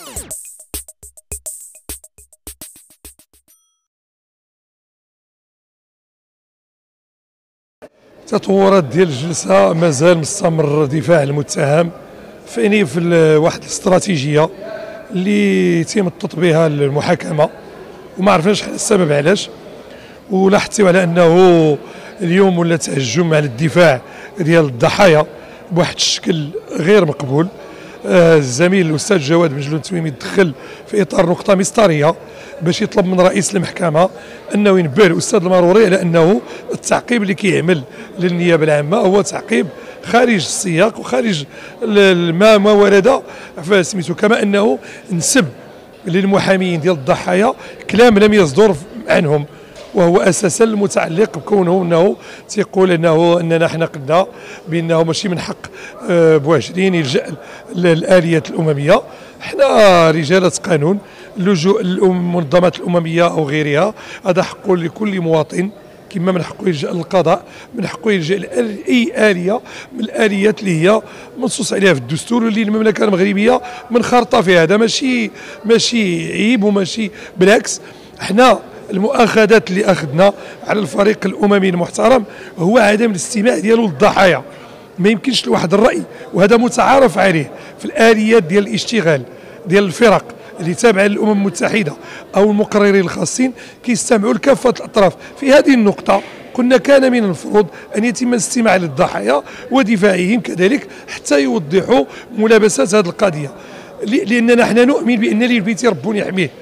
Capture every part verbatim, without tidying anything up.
تطورات ديال الجلسه مازال مستمر دفاع المتهم فاني في واحد الاستراتيجيه اللي تيمطط بها المحاكمه وما عرفناش السبب علاش، ولاحظتوا على انه اليوم ولا تهجم على الدفاع ديال الضحايا بواحد الشكل غير مقبول. آه الزميل الاستاذ جواد بن جلول التميمي دخل في اطار نقطه مسطريه باش يطلب من رئيس المحكمه انه ينبه الاستاذ المروري على انه التعقيب اللي كيعمل للنيابه العامه هو تعقيب خارج السياق وخارج ما ما ورد فسميتو، كما انه نسب للمحامين ديال الضحايا كلام لم يصدر عنهم، وهو اساسا المتعلق بكونه انه تيقول انه اننا حنا قلنا بانه ماشي من حق بوعشرين يلجا للاليات الامميه. حنا رجاله قانون، اللجوء للمنظمات الامميه او غيرها هذا حق لكل مواطن، كما من حقه يلجا للقضاء، من حقه يلجا لاي اليه من الاليات اللي هي منصوص عليها في الدستور واللي المملكه المغربيه منخرطه فيها. هذا ماشي ماشي عيب وماشي بالعكس. حنا المؤاخذات اللي اخذنا على الفريق الاممي المحترم هو عدم الاستماع ديالو للضحايا. ما يمكنش لواحد الراي، وهذا متعارف عليه في الاليات ديال الاشتغال ديال الفرق اللي تابعه للامم المتحده او المقررين الخاصين كيستمعوا لكافه الاطراف. في هذه النقطه قلنا كان من المفروض ان يتم الاستماع للضحايا ودفاعهم كذلك حتى يوضحوا ملابسات هذه القضيه، لاننا حنا نؤمن بان للبيت رب يحميه.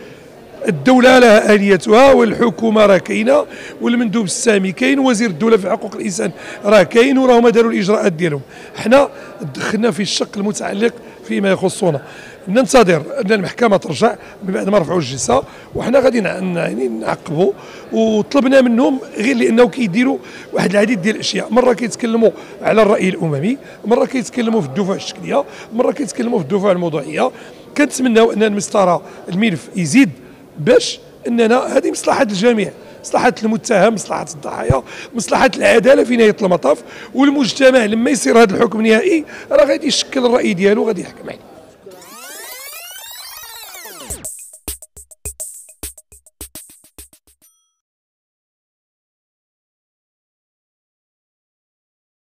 الدولة لها آليتها والحكومة راه كاينة والمندوب السامي كاين ووزير الدولة في حقوق الإنسان راه كاين وراهم داروا الإجراءات ديالهم. حنا دخلنا في الشق المتعلق فيما يخصنا. ننتظر أن المحكمة ترجع من بعد ما رفعوا الجلسة، وحنا غادي يعني نعقبوا، وطلبنا منهم غير لأنه كيديروا واحد العديد ديال الأشياء. مرة كيتكلموا على الرأي الأممي، مرة كيتكلموا في الدفوع الشكلية، مرة كيتكلموا في الدفوع الموضوعية. كنتمناو أن المسطرة الملف يزيد باش اننا هذه مصلحه الجميع، مصلحه المتهم، مصلحه الضحايا، مصلحه العداله في نهايه المطاف، والمجتمع لما يصير هذا الحكم النهائي راه غادي يشكل الراي ديالو غادي يحكم عليه.